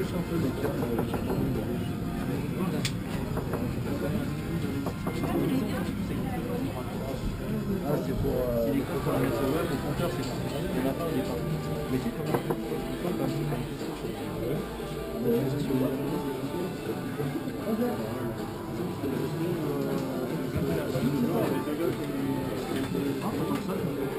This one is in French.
un peu des cartes Ah, c'est pour les cartes pour la mettre web, au compteur, c'est pas. Il n'y en a pas, il est pas. Mais c'est comme ça. Ah,